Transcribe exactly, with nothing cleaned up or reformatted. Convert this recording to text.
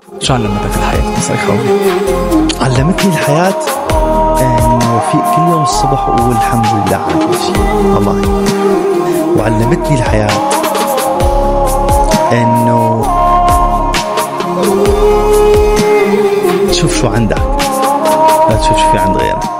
شو علمتك الحياة بس خوي؟ علمتني الحياة إنه في كل يوم الصبح أقول الحمد لله على كل شيء والله. وعلمتني الحياة إنه شوف شو عندك، لا تشوف شو في عند غيرك.